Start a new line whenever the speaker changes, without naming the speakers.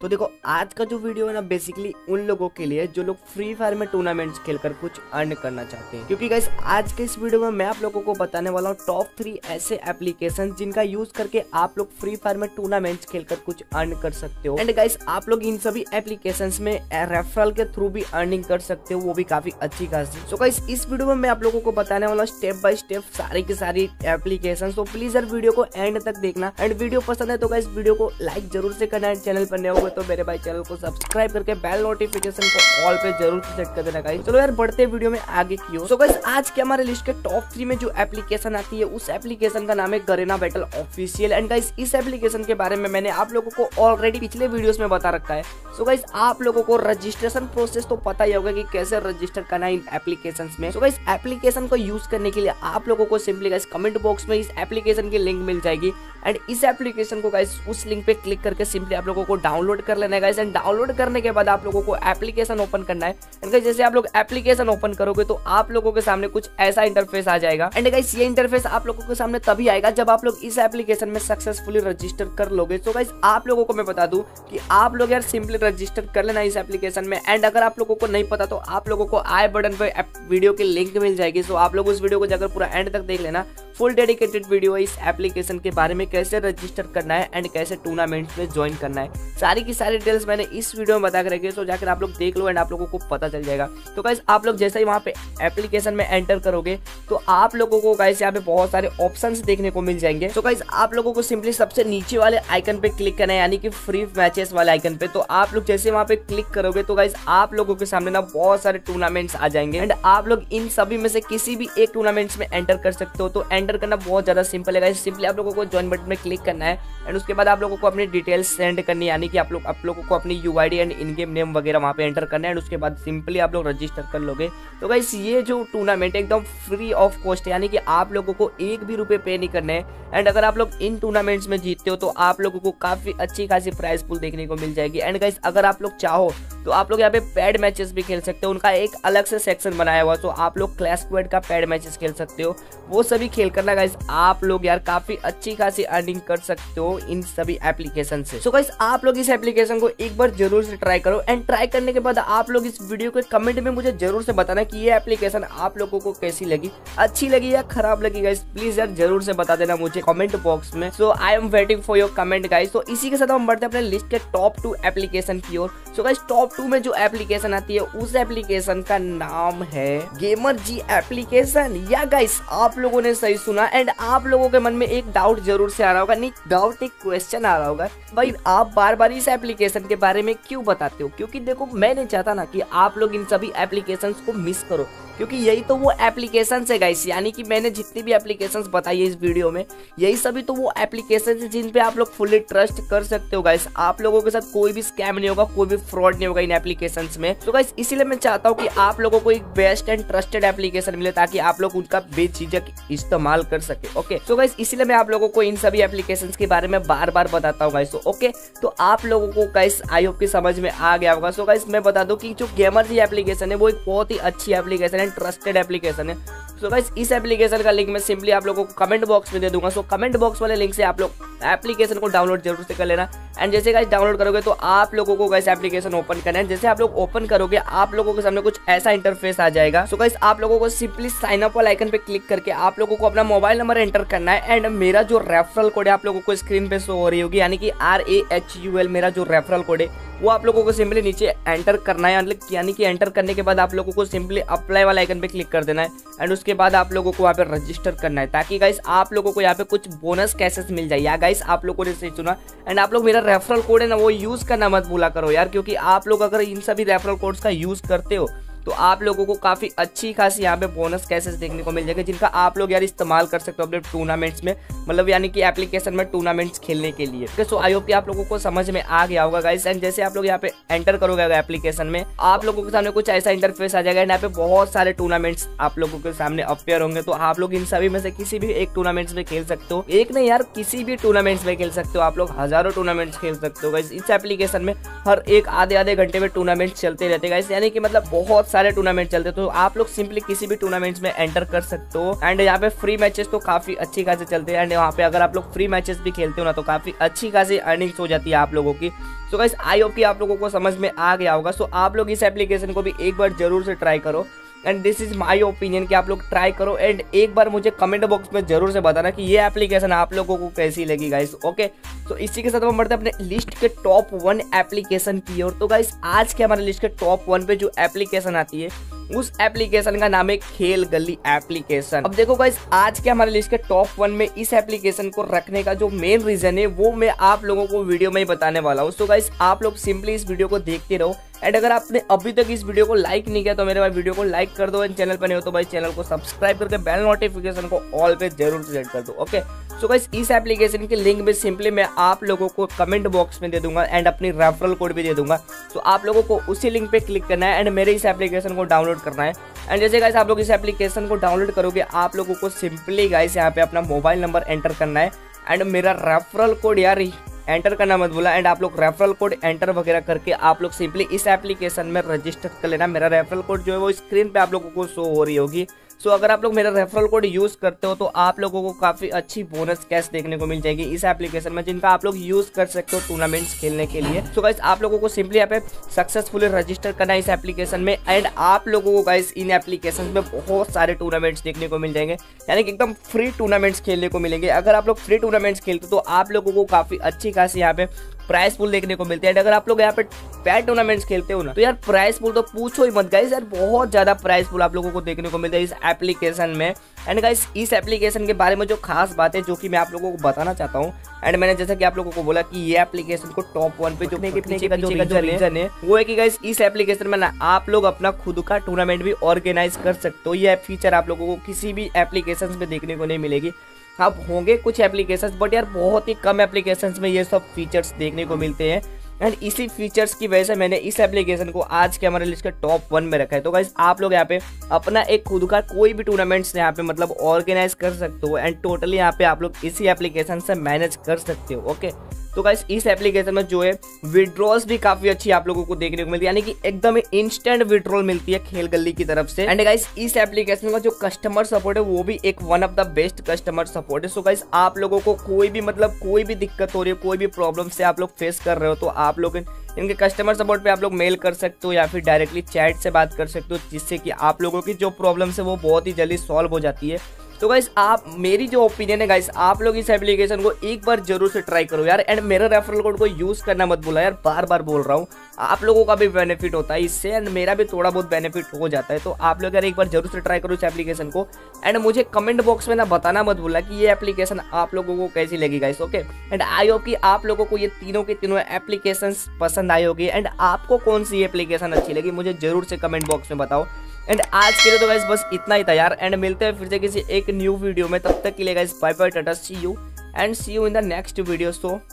तो देखो आज का जो वीडियो है ना बेसिकली उन लोगों के लिए जो लोग फ्री फायर में टूर्नामेंट्स खेलकर कुछ अर्न करना चाहते हैं, क्योंकि गाइस आज के इस वीडियो में मैं आप लोगों को बताने वाला हूँ टॉप 3 ऐसे एप्लीकेशन जिनका यूज करके आप लोग फ्री फायर में टूर्नामेंट्स खेलकर कुछ अर्न कर सकते हो। एंड गाइस आप लोग इन सभी एप्लीकेशंस में रेफरल के थ्रू भी अर्निंग कर सकते हो, वो भी काफी अच्छी खासी। सो गाइस इस वीडियो में मैं आप लोगों को बताने वाला हूँ स्टेप बाय स्टेप सारी की सारी एप्लीकेशन। तो प्लीज यार वीडियो को एंड तक देखना। एंड वीडियो पसंद है तो गाइस वीडियो को लाइक जरूर से करना। चैनल पर नए हो तो मेरे भाई चैनल को सब्सक्राइब करके बेल नोटिफिकेशन को ऑल पे जरूर सेट कर देना गाइस। चलो यार बढ़ते वीडियो में आगे की ओर। सो गाइस आज के हमारे लिस्ट के टॉप 3 में जो एप्लीकेशन आती है उस एप्लीकेशन का नाम है Garena battle official. And guys इस एप्लीकेशन के बारे में मैंने आप लोगों को ऑलरेडी पिछले वीडियोस में बता रखा है। सो गाइस आप लोगों को रजिस्ट्रेशन प्रोसेस तो पता ही होगा कि कैसे रजिस्टर करना है इन एप्लीकेशंस में। सो गाइस एप्लीकेशन को यूज करने के लिए आप लोगों को सिंपली गाइस कमेंट बॉक्स में इस एप्लीकेशन की लिंक मिल जाएगी। एंड इस एप्लीकेशन को गाइस उस लिंक पे क्लिक करके सिंपली आप लोगों को डाउनलोड कर लेना है गाइस। एंड डाउनलोड करने के बाद आप लोगों को एप्लीकेशन ओपन करना है। एंड गाइस जैसे आप लोग एप्लीकेशन ओपन करोगे तो आप लोगों के सामने कुछ ऐसा इंटरफेस आ जाएगा। एंड गाइस ये इंटरफेस आप लोगों के सामने तभी आएगा जब आप लोग इस एप्लीकेशन में सक्सेसफुली रजिस्टर कर लोगे। तो गाइस आप लोगों को मैं बता दूं कि आप लोग यार सिंपली रजिस्टर कर लेना इस एप्लीकेशन में। एंड अगर आप लोगों को नहीं पता तो आप लोगों को आई बटन पे वीडियो की लिंक मिल जाएगी। सो आप लोग उस वीडियो को जाकर पूरा एंड तक देख लेना। फुल डेडिकेटेड वीडियो है इस एप्लीकेशन के बारे में, कैसे रजिस्टर करना है एंड कैसे टूर्नामेंट्स में ज्वाइन करना है। सारी की सारी डिटेल्स मैंने इस वीडियो में बता कर रखी है। तो जाकर आप लोग देख लो एंड आप लोगों को पता चल जाएगा। तो गाइस आप लोग जैसे ही वहां पे एप्लीकेशन में एंटर करोगे तो आप लोगों को गाइस यहाँ पे बहुत सारे ऑप्शंस देखने को मिल जाएंगे। तो गाइस आप लोगों को सिंपली सबसे नीचे वाले आइकन पे क्लिक करना है, यानी कि फ्री मैचेस वाले आइकन पे। तो आप लोग जैसे वहां पे क्लिक करोगे तो गाइस आप लोगों के सामने ना बहुत सारे टूर्नामेंट्स आ जाएंगे। एंड आप लोग इन सभी में से किसी भी एक टूर्नामेंट्स में एंटर कर सकते हो। तो एंटर करना बहुत ज्यादा सिंपल है गाइस। सिंपली आप लोगों को ज्वाइन बटन में क्लिक करना है एंड उसके बाद आप लोगों को अपनी डिटेल्स सेंड करनी है, यानी कि आप लोगों को अपनी UID and in game name वगैरह वहां पे एंटर करना है। एंड उसके बाद सिंपली आप लोग रजिस्टर कर लोगे। तो गाइस ये जो टूर्नामेंट एकदम फ्री ऑफ कॉस्ट है, यानी कि आप लोगों को एक भी रुपए पे नहीं करने हैं। एंड अगर आप लोग इन टूर्नामेंट्स में जीतते हो तो आप लोगों को काफी अच्छी खासी प्राइस पूल देखने को मिल जाएगी। एंड गाइस अगर आप लोग चाहो तो आप लोग यहाँ पे पैड मैचेस भी खेल सकते हो। उनका एक अलग से सेक्शन बनाया हुआ, तो आप लोग क्लैश स्क्वाड का पैड मैचेस खेल सकते हो। वो सभी खेल करना गाइस आप लोग यार काफी अच्छी खासी अर्निंग कर सकते हो इन सभी एप्लीकेशन से। सो गाइस आप लोग इस एप्लीकेशन को एक बार जरूर से ट्राई करो। एंड ट्राई करने के बाद आप लोग इस वीडियो के कमेंट में मुझे जरूर से बताना कि ये एप्लीकेशन आप लोगों को कैसी लगी, अच्छी लगी या खराब लगी गाइस। प्लीज यार जरूर से बता देना मुझे कमेंट बॉक्स में। So I am waiting for your comment guys. तो इसी के साथ हम बढ़ते हैं अपने लिस्ट के टॉप 2 एप्लीकेशन की ओर। सो गाइस टॉप 2 में जो एप्लीकेशन आती है उस एप्लीकेशन का नाम है गेमर जी एप्लीकेशन। या गाइस आप लोगों ने सही सुना। एंड आप लोगों के मन में एक डाउट जरूर से आ रहा होगा, नहीं डाउट एक क्वेश्चन आ रहा होगा, भाई आप बार बार इस एप्लीकेशन के बारे में क्यों बताते हो? क्योंकि देखो मैं नहीं चाहता ना कि आप लोग इन सभी एप्लीकेशंस को मिस करो, क्योंकि यही तो वो एप्लीकेशंस है गाइस। यानी कि मैंने जितनी भी एप्लीकेशंस बताई है इस वीडियो में, यही सभी तो वो एप्लीकेशंस है जिन पे आप लोग फुल्ली ट्रस्ट कर सकते हो गाइस। आप लोगों के साथ कोई भी स्कैम नहीं होगा, कोई भी फ्रॉड नहीं होगा इन एप्लीकेशंस में। तो गाइस इसीलिए मैं चाहता हूँ कि आप लोगों को एक बेस्ट एंड ट्रस्टेड एप्लीकेशन मिले ताकि आप लोग उनका बेझिझक इस्तेमाल कर सके। ओके सो गाइस इसीलिए मैं आप लोगों को इन सभी एप्लीकेशंस के बारे में बार बार बताता हूँ गाइस। ओके तो आप लोगों को गाइस आई होप की समझ में आ गया होगा। सो गाइस मैं बता दूं कि जो गेमर जी एप्लीकेशन है वो एक बहुत ही अच्छी एप्लीकेशन है, ट्रस्टेड एप्लीकेशन है। सो गाइस इस एप्लीकेशन का लिंक मैं सिंपली आप लोगों को कमेंट बॉक्स में दे दूंगा। सो कमेंट बॉक्स वाले लिंक से आप लोग एप्लीकेशन को डाउनलोड जरूर से कर लेना। एंड जैसे गाइस डाउनलोड करोगे तो आप लोगों को गाइस एप्लीकेशन ओपन करना है। जैसे आप लोग ओपन करोगे आप लोगों के सामने कुछ ऐसा इंटरफेस आ जाएगा। सो गाइस आप लोगों को सिंपली साइन अप वाला आइकन पे क्लिक करके आप लोगों को अपना मोबाइल नंबर एंटर करना है। एंड मेरा जो रेफरल कोड है आप लोगों को स्क्रीन पे शो हो रही होगी, यानी कि RAHUL मेरा जो रेफरल कोड है वो आप लोगों को सिंपली नीचे एंटर करना है। यानी कि एंटर करने के बाद आप लोगों को सिंपली अप्लाई वाला आइकन पे क्लिक कर देना है। एंड उसके बाद आप लोगों को वहाँ पे रजिस्टर करना है ताकि गाइस आप लोगों को यहाँ पे कुछ बोनस कैसेस मिल जाए। या गाइस आप लोगों ने सही सुना। एंड आप लोग मेरा रेफरल कोड है ना वो यूज करना मत भूला करो यार, क्योंकि आप लोग अगर इन सभी रेफरल कोड्स का यूज करते हो तो आप लोगों को काफी अच्छी खासी यहाँ पे बोनस कैसेस देखने को मिल जाएगा, जिनका आप लोग यार इस्तेमाल कर सकते हो अपने टूर्नामेंट्स में, मतलब यानी कि एप्लीकेशन में टूर्नामेंट्स खेलने के लिए। सो आई होप कि आप लोगों को समझ में आ गया होगा गाइस। एंड जैसे आप लोग यहाँ पे एंटर करोगे एप्लीकेशन में आप लोगों के सामने कुछ ऐसा इंटरफेस आ जाएगा। यहाँ पे बहुत सारे टूर्नामेंट्स आप लोगों के सामने अपेयर होंगे। तो आप लोग इन सभी में से किसी भी एक टूर्नामेंट्स में खेल सकते हो। एक नहीं यार किसी भी टूर्नामेंट्स में खेल सकते हो। आप लोग हजारों टूर्नामेंट्स खेल सकते हो गाइस इस एप्लीकेशन में। हर एक आधे आधे घंटे में टूर्नामेंट चलते रहते गाइस, यानी कि मतलब बहुत सारे टूर्नामेंट चलते, तो आप लोग सिंपली किसी भी टूर्नामेंट्स में एंटर कर सकते हो। एंड यहाँ पे फ्री मैचेस तो काफी अच्छी खासी चलते हैं, एंड वहाँ पे अगर आप लोग फ्री मैचेस भी खेलते हो ना तो काफी अच्छी खासी अर्निंग्स हो जाती है आप लोगों की। सो गाइस आई होप कि आप लोगों को समझ में आ गया होगा। सो आप लोग इस एप्लीकेशन को भी एक बार जरूर से ट्राई करो, and this is my opinion कि आप लोग ट्राई करो, एंड एक बार मुझे कमेंट बॉक्स में जरूर से बताना कि ये एप्लीकेशन आप लोगों को कैसी लगी गाइस। ओके, तो इसी के साथ हम बढ़ते हैं अपने लिस्ट के टॉप 1 एप्लीकेशन की ओर। तो गाइस आज के हमारे लिस्ट के टॉप 1 पे जो एप्लीकेशन आती है उस एप्लीकेशन का नाम है खेल गली एप्लीकेशन। अब देखो गाइस आज के हमारे लिस्ट के टॉप 1 में इस एप्लीकेशन को रखने का जो मेन रीजन है वो मैं आप लोगों को वीडियो में ही बताने वाला हूँ। तो गाइस आप लोग सिंपली इस वीडियो को देखते रहो, एंड अगर आपने अभी तक इस वीडियो को लाइक नहीं किया तो मेरे भाई वीडियो को लाइक कर दो, एंड चैनल पर नहीं हो तो भाई चैनल को सब्सक्राइब करके बेल नोटिफिकेशन को ऑल पे जरूर सेट कर दो। ओके, सो गाइस इस एप्लीकेशन की लिंक भी सिंपली मैं आप लोगों को कमेंट बॉक्स में दे दूंगा, एंड अपनी रेफरल कोड भी दे दूंगा। तो आप लोगों को उसी लिंक पे क्लिक करना है एंड मेरे इस एप्लीकेशन को डाउनलोड करना है। एंड जैसे गाइस आप लोग इस एप्लीकेशन को डाउनलोड करोगे आप लोगों को सिंपली गाइस यहाँ पे अपना मोबाइल नंबर एंटर करना है, एंड मेरा रेफरल कोड यार एंटर करना मत भूला, एंड आप लोग रेफरल कोड एंटर वगैरह करके आप लोग सिंपली इस एप्लीकेशन में रजिस्टर कर लेना। मेरा रेफरल कोड जो है वो स्क्रीन पे आप लोगों को शो हो रही होगी। सो अगर आप लोग मेरा रेफरल कोड यूज करते हो तो आप लोगों को काफी अच्छी बोनस कैश देखने को मिल जाएगी इस एप्लीकेशन में, जिनका आप लोग यूज कर सकते हो टूर्नामेंट्स खेलने के लिए। सो गाइस आप लोगों को सिंपली यहाँ पे सक्सेसफुली रजिस्टर करना है इस एप्लीकेशन में, एंड आप लोगों को गाइस इन एप्लीकेशन में बहुत सारे टूर्नामेंट्स देखने को मिल जाएंगे, यानी कि एकदम फ्री टूर्नामेंट्स खेलने को मिलेंगे। अगर आप लोग फ्री टूर्नामेंट्स खेलते हो तो आप लोगों को काफी अच्छी खासी यहाँ पे प्राइस पूल देखने को मिलती है। अगर आप लोग यहाँ पे पैड टूर्नामेंट्स खेलते हो ना तो यार प्राइस पूल तो पूछो ही मत गाइस, यार बहुत ज्यादा प्राइस पूल आप लोगों को देखने को मिलता है इस एप्लीकेशन में। एंड गाइस इस एप्लीकेशन के बारे में जो खास बात है जो कि मैं आप लोगों को बताना चाहता हूँ, एंड मैंने जैसा कि आप लोगों को बोला कि ये एप्लीकेशन को टॉप 1 पे जो पीछे का जो रीजन है वो है कि गाइस इस एप्लीकेशन में ना आप लोग अपना खुद का टूर्नामेंट भी ऑर्गेनाइज कर सकते हो। ये फीचर आप लोगों को किसी भी एप्लीकेशन में देखने को नहीं मिलेगी। अब होंगे कुछ एप्लीकेशंस बट यार बहुत ही कम एप्लीकेशंस में ये सब फीचर्स देखने को मिलते हैं, एंड इसी फीचर्स की वजह से मैंने इस एप्लीकेशन को आज के हमारे लिस्ट के टॉप 1 में रखा है। तो गाइस आप लोग यहाँ पे अपना एक खुद का कोई भी टूर्नामेंट्स यहाँ पे मतलब ऑर्गेनाइज कर सकते हो, एंड टोटली यहाँ पे आप लोग इसी एप्लीकेशन से मैनेज कर सकते हो। ओके, तो गाइस इस एप्लीकेशन में जो है विड्रॉल्स भी काफी अच्छी आप लोगों को देखने को मिलती है, यानी कि एकदम इंस्टेंट विड्रॉल मिलती है खेल गली की तरफ से। एंड गाइस इस एप्लीकेशन का जो कस्टमर सपोर्ट है वो भी एक one of the best customer support है। सो गाइस आप लोगों को कोई भी दिक्कत हो रही है, कोई भी प्रॉब्लम से आप लोग फेस कर रहे हो तो आप लोग इनके कस्टमर सपोर्ट पे आप लोग मेल कर सकते हो या फिर डायरेक्टली चैट से बात कर सकते हो, जिससे कि आप लोगों की जो प्रॉब्लम्स है वो बहुत ही जल्दी सॉल्व हो जाती है। तो गाइस आप मेरी जो ओपिनियन है गाइस आप लोग इस एप्लीकेशन को एक बार जरूर से ट्राई करो यार, एंड मेरा रेफरल कोड को यूज करना मत भूला यार, बार बार बोल रहा हूँ। आप लोगों का भी बेनिफिट होता है इससे, एंड मेरा भी थोड़ा बहुत बेनिफिट हो जाता है। तो आप लोग यार एक बार जरूर से ट्राई करो इस एप्लीकेशन को, एंड मुझे कमेंट बॉक्स में ना बताना मत भूला कि ये एप्लीकेशन आप लोगों को कैसी लगी guys. Okay, and I hope कि आप लोगों को ये तीनों के तीनों एप्लीकेशन पसंद आई होगी, एंड आपको कौन सी एप्लीकेशन अच्छी लगी मुझे जरूर से कमेंट बॉक्स में बताओ। एंड आज के लिए तो गाइस बस इतना ही था यार, एंड मिलते हैं फिर से किसी एक न्यू वीडियो में। तब तक के लिए guys bye bye, tata, see you in the next video. So